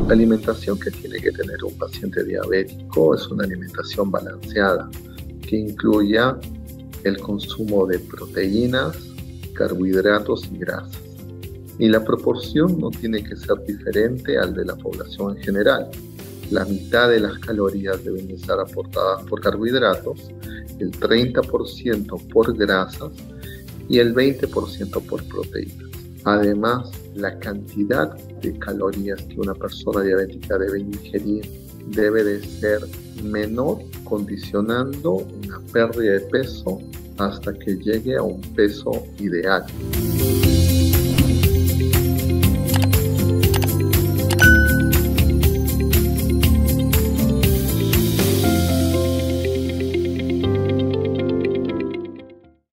La alimentación que tiene que tener un paciente diabético es una alimentación balanceada que incluya el consumo de proteínas, carbohidratos y grasas. Y la proporción no tiene que ser diferente al de la población en general. La mitad de las calorías deben estar aportadas por carbohidratos, el 30% por grasas y el 20% por proteínas. Además, la cantidad de calorías que una persona diabética debe ingerir debe de ser menor, condicionando una pérdida de peso hasta que llegue a un peso ideal.